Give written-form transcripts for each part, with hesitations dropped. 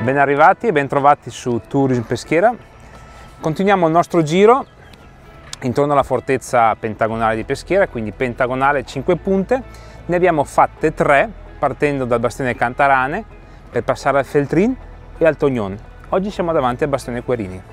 Ben arrivati e ben trovati su Tourism Peschiera. Continuiamo il nostro giro intorno alla fortezza pentagonale di Peschiera, quindi pentagonale 5 punte. Ne abbiamo fatte 3 partendo dal bastione Cantarane per passare al Feltrin e al Tognon. Oggi siamo davanti al bastione Querini.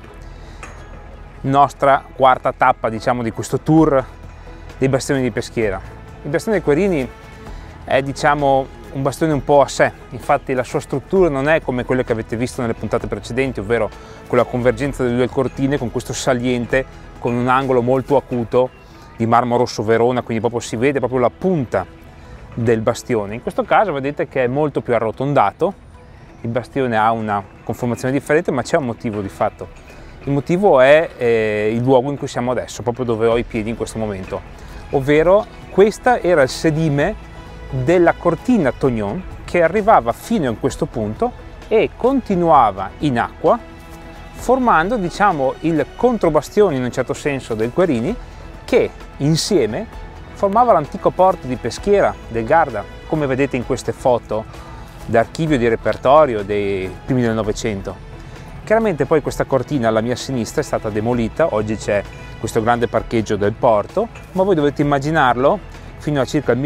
Nostra quarta tappa, diciamo, di questo tour dei bastioni di Peschiera. Il bastione Querini è, diciamo, un bastione un po' a sé, infatti la sua struttura non è come quelle che avete visto nelle puntate precedenti, ovvero con la convergenza delle due cortine, con questo saliente, con un angolo molto acuto di marmo rosso Verona, quindi proprio si vede proprio la punta del bastione. In questo caso vedete che è molto più arrotondato, il bastione ha una conformazione differente, ma c'è un motivo di fatto. Il motivo è il luogo in cui siamo adesso, proprio dove ho i piedi in questo momento, ovvero questa era il sedime della cortina Tognon che arrivava fino a questo punto e continuava in acqua, formando, diciamo, il controbastione in un certo senso del Querini, che insieme formava l'antico porto di Peschiera del Garda, come vedete in queste foto d'archivio di repertorio dei primi del Novecento. Chiaramente poi questa cortina alla mia sinistra è stata demolita, oggi c'è questo grande parcheggio del porto, ma voi dovete immaginarlo fino a circa il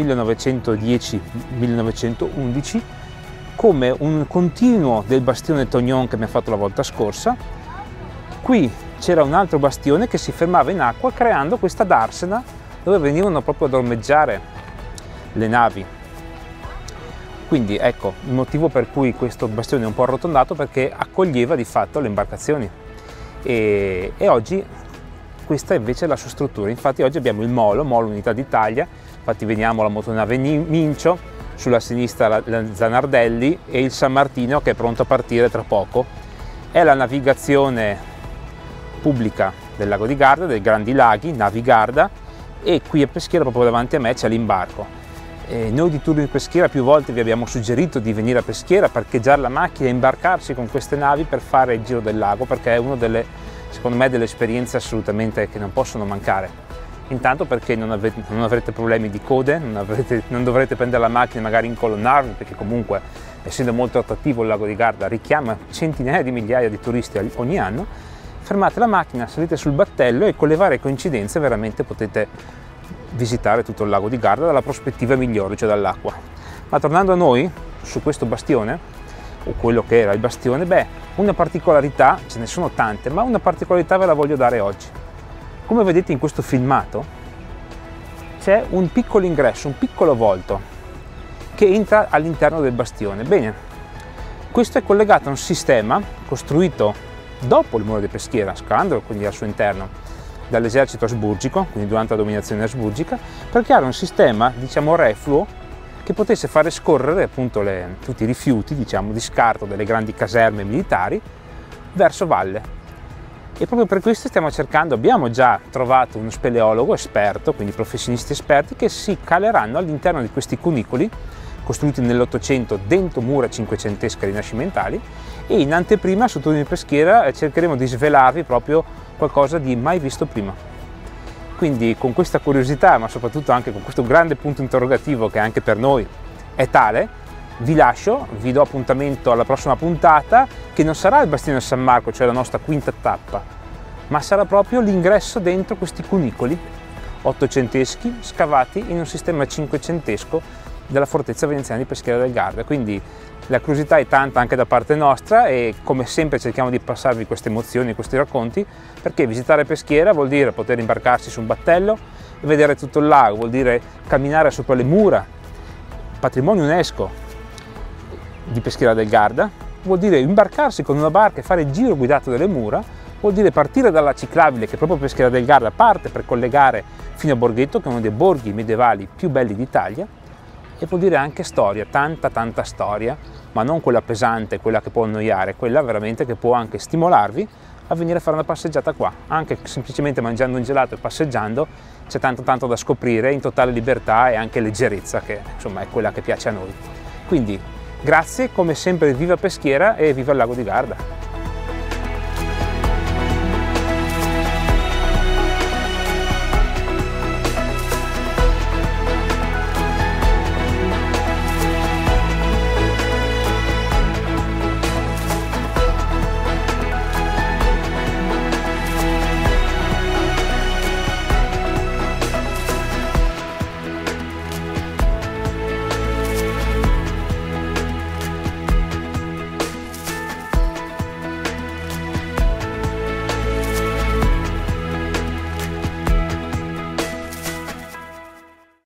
1910-1911 come un continuo del bastione Tognon che abbiamo fatto la volta scorsa. Qui c'era un altro bastione che si fermava in acqua creando questa darsena dove venivano proprio ad ormeggiare le navi. Quindi ecco il motivo per cui questo bastione è un po' arrotondato, perché accoglieva di fatto le imbarcazioni e oggi questa invece è la sua struttura. Infatti oggi abbiamo il Molo Unità d'Italia, infatti vediamo la motonave Mincio, sulla sinistra la Zanardelli e il San Martino che è pronto a partire tra poco. È la navigazione pubblica del lago di Garda, dei Grandi Laghi, Navi Garda, e qui a Peschiera proprio davanti a me c'è l'imbarco. Noi di Tourism Peschiera più volte vi abbiamo suggerito di venire a Peschiera, parcheggiare la macchina e imbarcarsi con queste navi per fare il giro del lago, perché è una delle, secondo me, delle esperienze assolutamente che non possono mancare. Intanto perché non avrete problemi di code, non dovrete prendere la macchina e magari incolonnarvi, perché comunque, essendo molto attrattivo il lago di Garda, richiama centinaia di migliaia di turisti ogni anno. Fermate la macchina, salite sul battello e con le varie coincidenze veramente potete visitare tutto il lago di Garda dalla prospettiva migliore, cioè dall'acqua. Ma tornando a noi, su questo bastione, o quello che era il bastione, beh, una particolarità, ce ne sono tante, ma una particolarità ve la voglio dare oggi. Come vedete in questo filmato c'è un piccolo ingresso, un piccolo volto che entra all'interno del bastione. Bene, questo è collegato a un sistema costruito dopo il muro di Peschiera, scavandolo quindi al suo interno, dall'esercito asburgico, quindi durante la dominazione asburgica, per creare un sistema, diciamo, refluo che potesse fare scorrere appunto tutti i rifiuti, diciamo, di scarto delle grandi caserme militari verso valle. E proprio per questo abbiamo già trovato uno speleologo esperto, quindi professionisti esperti, che si caleranno all'interno di questi cunicoli costruiti nell'Ottocento dentro mura cinquecentesche rinascimentali, e in anteprima su Tourism Peschiera cercheremo di svelarvi proprio qualcosa di mai visto prima. Quindi con questa curiosità, ma soprattutto anche con questo grande punto interrogativo che anche per noi è tale, vi lascio, vi do appuntamento alla prossima puntata, che non sarà il bastione San Marco, cioè la nostra quinta tappa, ma sarà proprio l'ingresso dentro questi cunicoli ottocenteschi scavati in un sistema cinquecentesco della fortezza veneziana di Peschiera del Garda. Quindi la curiosità è tanta anche da parte nostra e come sempre cerchiamo di passarvi queste emozioni, questi racconti, perché visitare Peschiera vuol dire poter imbarcarsi su un battello e vedere tutto il lago, vuol dire camminare sopra le mura, patrimonio UNESCO di Peschiera del Garda, vuol dire imbarcarsi con una barca e fare il giro guidato delle mura, vuol dire partire dalla ciclabile che proprio Peschiera del Garda parte per collegare fino a Borghetto, che è uno dei borghi medievali più belli d'Italia, e vuol dire anche storia, tanta storia, ma non quella pesante, quella che può annoiare, quella veramente che può anche stimolarvi a venire a fare una passeggiata qua. Anche semplicemente mangiando un gelato e passeggiando c'è tanto da scoprire in totale libertà e anche leggerezza, che insomma è quella che piace a noi. Quindi grazie, come sempre, viva Peschiera e viva il lago di Garda!